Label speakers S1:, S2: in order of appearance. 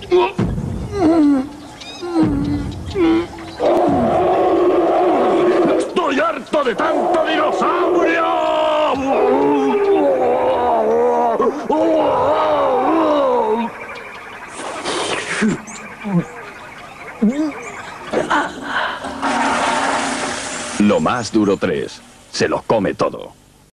S1: ¡Estoy harto de tanto dinosaurio!
S2: Lo más duro 3. Se lo come todo.